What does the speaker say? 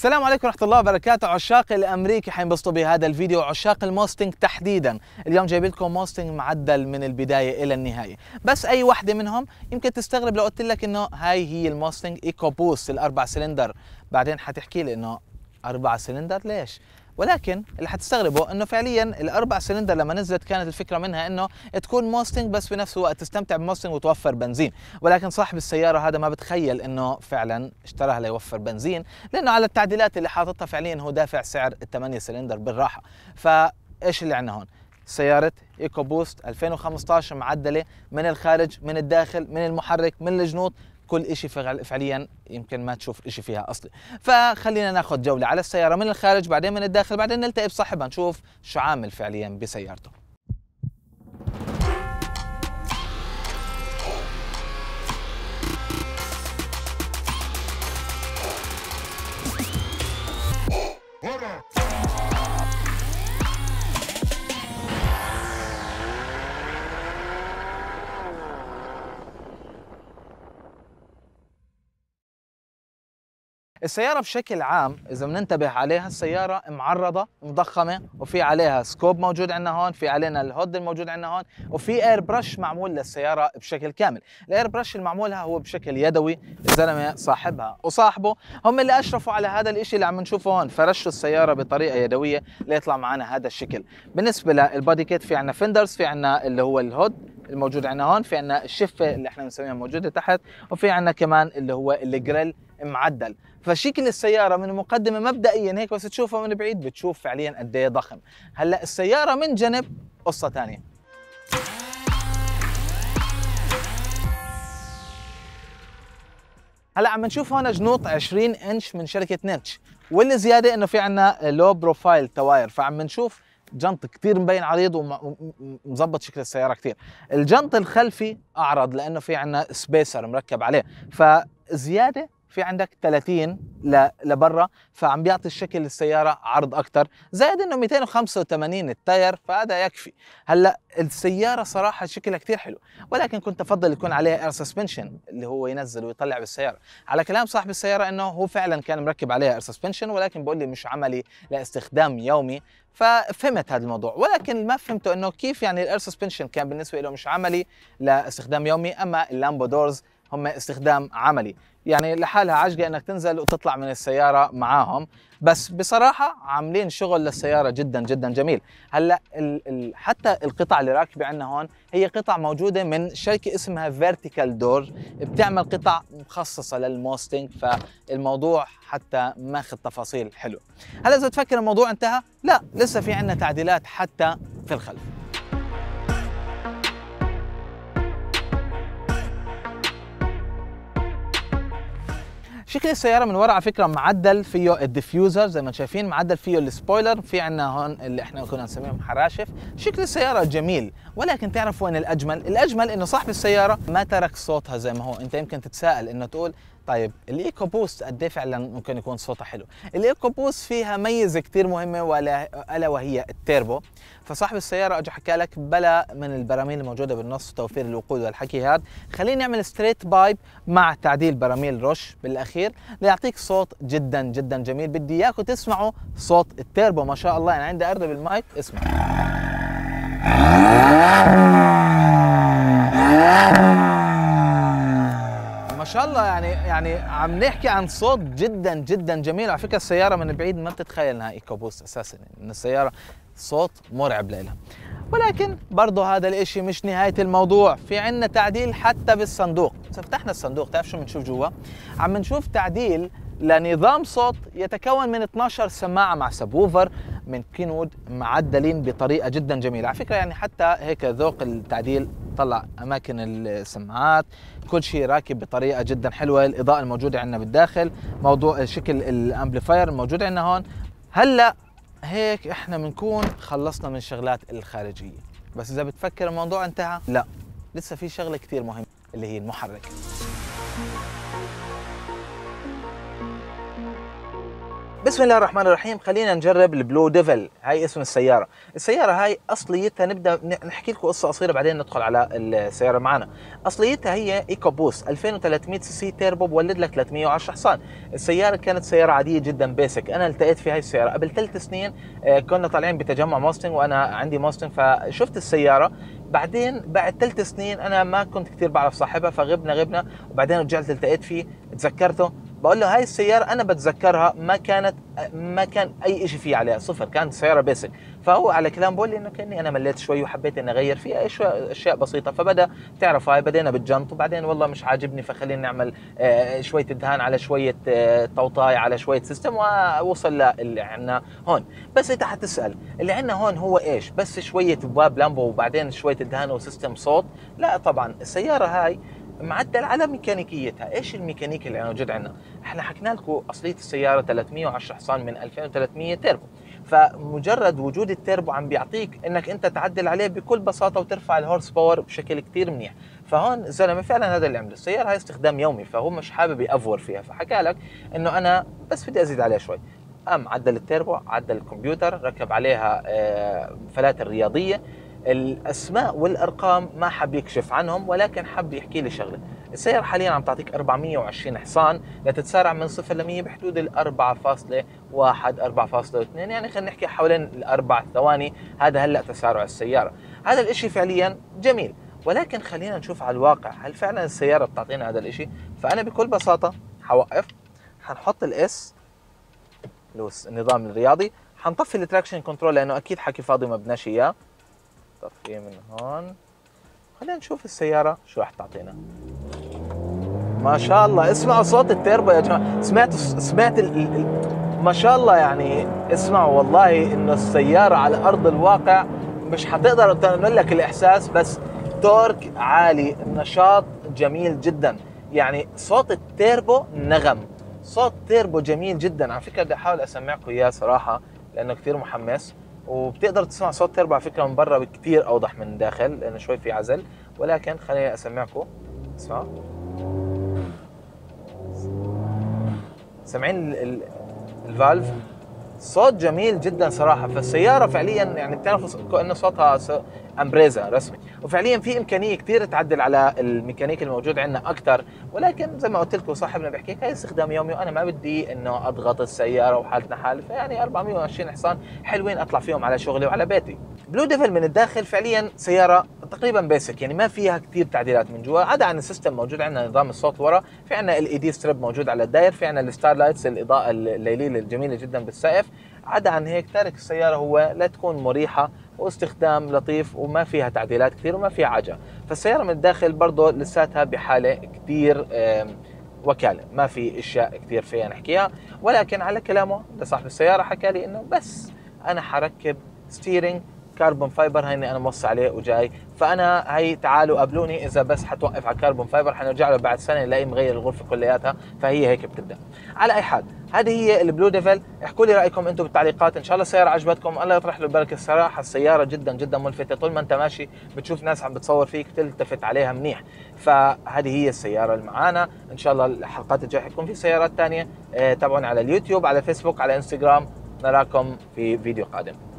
السلام عليكم ورحمة الله وبركاته. عشاق الأمريكي حينبسطوا بهذا الفيديو، عشاق الموستنج تحديدا. اليوم جايب لكم موستنج معدل من البداية إلى النهاية، بس أي وحدة منهم يمكن تستغرب لو قلت لك إنه هاي هي الموستنج إيكو بوست الأربع سلندر. بعدين حتحكي لي إنه 4 سلندر ليش؟ ولكن اللي حتستغربوا انه فعليا الاربع سلندر لما نزلت كانت الفكره منها انه تكون موستنج بس بنفس الوقت تستمتع بموستنج وتوفر بنزين، ولكن صاحب السياره هذا ما بتخيل انه فعلا اشتراها ليوفر بنزين، لانه على التعديلات اللي حاططها فعليا هو دافع سعر ال8 سلندر بالراحه. فايش اللي عندنا هون؟ سيارة ايكو بوست 2015 معدلة من الخارج من الداخل من المحرك من الجنوط، كل اشي فعليا يمكن ما تشوف اشي فيها اصلي. فخلينا ناخذ جولة على السيارة من الخارج بعدين من الداخل، بعدين نلتقي بصاحبها نشوف شو عامل فعليا بسيارته. السيارة بشكل عام إذا بننتبه عليها، السيارة معرضة مضخمة وفي عليها سكوب موجود عندنا هون، في علينا الهود الموجود عندنا هون، وفي اير برش معمول للسيارة بشكل كامل. الاير برش المعمولها هو بشكل يدوي، الزلمة صاحبها وصاحبه هم اللي أشرفوا على هذا الإشي اللي عم نشوفه هون، فرشوا السيارة بطريقة يدوية ليطلع معنا هذا الشكل. بالنسبة للبودي كيت في عنا فندرز، في عنا اللي هو الهود الموجود عندنا هون، في عنا الشفة اللي احنا بنسميها موجودة تحت، وفي عنا كمان اللي هو الجريل معدل. فشكل السيارة من المقدمة مبدئيا هيك بس تشوفها من بعيد بتشوف فعليا قد ايه ضخم. هلا السيارة من جنب قصة ثانية. هلا عم نشوف هون جنوط 20 انش من شركة نيتش، واللي زيادة انه في عنا لو بروفايل تواير، فعم نشوف جنط كتير مبين عريض ومظبط شكل السيارة كتير. الجنط الخلفي اعرض لانه في عنا سبيسر مركب عليه، فزيادة في عندك 30 لبرا، فعم بيعطي الشكل للسيارة عرض أكتر، زائد إنه 285 التاير فهذا يكفي. هلا السيارة صراحة شكلها كتير حلو، ولكن كنت أفضل يكون عليها اير سسبنشن اللي هو ينزل ويطلع بالسيارة. على كلام صاحب السيارة إنه هو فعلا كان مركب عليها اير سسبنشن، ولكن بقول لي مش عملي لاستخدام يومي، ففهمت هذا الموضوع. ولكن ما فهمته إنه كيف يعني الاير سسبنشن كان بالنسبة له مش عملي لاستخدام يومي، أما اللامبو دورز هم استخدام عملي، يعني لحالها عجقة انك تنزل وتطلع من السيارة معاهم. بس بصراحة عاملين شغل للسيارة جدا جدا جميل. هلا حتى القطع اللي راكبة عندنا هون هي قطع موجودة من شركة اسمها فيرتيكال دور، بتعمل قطع مخصصة للموستنج، فالموضوع حتى ماخذ تفاصيل حلو. هلا اذا تفكر الموضوع انتهى، لا، لسه في عندنا تعديلات حتى في الخلف. شكل السيارة من ورا على فكرة معدل فيه الديفيوزر زي ما شايفين، معدل فيه السبويلر، في عنا هون اللي احنا كنا نسميهم حراشف. شكل السيارة جميل، ولكن تعرف وين الأجمل؟ الأجمل إنه صاحب السيارة ما ترك صوتها زي ما هو. أنت يمكن تتساءل إنه تقول طيب الايكو بوست قد ايه فعلا ممكن يكون صوتها حلو؟ الايكو بوست فيها ميزه كثير مهمه الا وهي التيربو. فصاحب السياره اجى حكى لك بلا من البراميل الموجوده بالنص توفير الوقود والحكي هذا، خلينا نعمل ستريت بايب مع تعديل براميل روش بالاخير ليعطيك صوت جدا جدا جميل. بدي اياكم تسمعوا صوت التيربو، ما شاء الله. انا عندي اقرب المايك، اسمع ما شاء الله. يعني عم نحكي عن صوت جدا جدا جميل. على فكره السياره من بعيد ما بتتخيل انها ايكو بوست اساسا، ان السياره صوت مرعب لها. ولكن برضه هذا الاشي مش نهايه الموضوع، في عندنا تعديل حتى بالصندوق. اذا فتحنا الصندوق تعرف شو بنشوف جوا؟ عم نشوف تعديل لنظام صوت يتكون من 12 سماعه مع سبوفر من كينوود معدلين بطريقه جدا جميله. على فكره يعني حتى هيك ذوق التعديل، طلع اماكن السماعات، كل شيء راكب بطريقه جدا حلوه. الاضاءه الموجوده عندنا بالداخل، موضوع شكل الامبليفاير الموجود عندنا هون. هلا هيك احنا بنكون خلصنا من الشغلات الخارجيه، بس اذا بتفكر الموضوع انتهى، لا، لسه في شغله كثير مهمه اللي هي المحرك. بسم الله الرحمن الرحيم. خلينا نجرب البلو ديفل. هاي اسم السيارة. السيارة هاي أصليتها نبدأ نحكي لكم قصة قصيرة بعدين ندخل على السيارة معنا. أصليتها هي إيكو بوست 2300 سي سي تيربو بولد لك 310 حصان. السيارة كانت سيارة عادية جدا بيسك. أنا التقيت في هاي السيارة قبل 3 سنين، كنا طالعين بتجمع موستنج وأنا عندي موستنج، فشفت السيارة. بعدين بعد 3 سنين أنا ما كنت كثير بعرف صاحبها، فغبنا وبعدين رجعت التقيت فيه، تذكرته. بقول له هاي السيارة أنا بتذكرها ما كان أي شيء فيه عليها، صفر، كانت سيارة بيسك. فهو على كلام بقول لي إنه كأني أنا مليت شوي وحبيت إني أغير فيها أشياء بسيطة. فبدأ تعرف هاي بدينا بالجنط، وبعدين والله مش عاجبني فخلينا نعمل شوية دهان على شوية توطاي على شوية سيستم، ووصل اللي عندنا هون. بس أنت حتسأل اللي عندنا هون هو إيش؟ بس شوية بواب لامبو وبعدين شوية دهان وسيستم صوت؟ لا طبعا. السيارة هاي معدل على ميكانيكيتها. ايش الميكانيك اللي موجود عندنا؟ احنا حكينا لكم اصليه السياره 310 حصان من 2300 تيربو، فمجرد وجود التيربو عم بيعطيك انك انت تعدل عليه بكل بساطه وترفع الهورس باور بشكل كثير منيح. فهون الزلمه فعلا هذا اللي عمله. السياره هاي استخدام يومي، فهو مش حابب يأفور فيها، فحكى لك انه انا بس بدي ازيد عليها شوي. قام عدل التيربو، عدل الكمبيوتر، ركب عليها فلاتر رياضيه. الاسماء والارقام ما حب يكشف عنهم، ولكن حب يحكي لي شغله. السيارة حاليا عم تعطيك 420 حصان لتتسارع من 0 ل 100 بحدود ال 4.1 4.2، يعني خلينا نحكي حوالين الاربع ثواني. هذا هلا تسارع السيارة. هذا الاشي فعليا جميل، ولكن خلينا نشوف على الواقع هل فعلا السيارة بتعطينا هذا الاشي. فانا بكل بساطة حوقف، حنحط الاس اللي هو النظام الرياضي، حنطفي التراكشن كنترول لانه اكيد حكي فاضي ما بدناش اياه. طفيه من هون. خلينا نشوف السيارة شو راح تعطينا. ما شاء الله اسمعوا صوت التيربو يا جماعة. سمعت ما شاء الله. يعني اسمعوا والله انه السيارة على ارض الواقع مش حتقدر تنقل لك الاحساس، بس تورك عالي، نشاط جميل جدا. يعني صوت التيربو نغم، صوت تيربو جميل جدا. على فكرة بدي احاول اسمعكم اياه صراحة لانه كثير محمس. وبتقدر تسمع صوت تيربو على فكرة من برا بكثير اوضح من داخل لانه شوي في عزل، ولكن خليني اسمعكم. اسمعوا، سامعين الفالف؟ صوت جميل جدا صراحه. فالسياره فعليا يعني بتعرفوا كانه صوتها امبريزا رسمي، وفعليا في امكانيه كثير تعدل على الميكانيك الموجود عندنا اكثر. ولكن زي ما قلت لكم صاحبنا بيحكي هاي استخدام يومي، وانا ما بدي انه اضغط السياره وحالتنا حال. فيعني 420 حصان حلوين اطلع فيهم على شغلي وعلى بيتي. بلو ديفل من الداخل فعليا سياره تقريبا بيسك، يعني ما فيها كثير تعديلات من جوا، عدا عن السيستم موجود عندنا نظام الصوت ورا، في عندنا LED ستريب موجود على الداير، في عندنا الستار لايتس الاضاءه الليليه الجميله جدا بالسقف. عدا عن هيك تارك السياره هو لتكون مريحه واستخدام لطيف وما فيها تعديلات كثير وما فيها عجة. فالسياره من الداخل برضه لساتها بحاله كثير وكاله، ما في اشياء كثير فيها نحكيها. ولكن على كلامه لصاحب السياره حكى لي انه بس انا حركب ستيرنج كربون فايبر، هيني انا موصي عليه وجاي. فانا هي تعالوا قابلوني اذا بس حتوقف على كربون فايبر، حنرجع له بعد سنه نلاقيه مغير الغرفه كلياتها. فهي هيك بتبدا. على اي حال هذه هي البلو ديفل. احكوا لي رايكم انتم بالتعليقات. ان شاء الله السياره عجبتكم، الله يطرح له البركه. الصراحه السياره جدا جدا ملفته، طول ما انت ماشي بتشوف ناس عم بتصور فيك تلتفت عليها منيح. فهذه هي السياره اللي معانا. ان شاء الله الحلقات الجايه حتكون في سيارات ثانيه. تابعونا على اليوتيوب، على فيسبوك، على انستغرام. نراكم في فيديو قادم.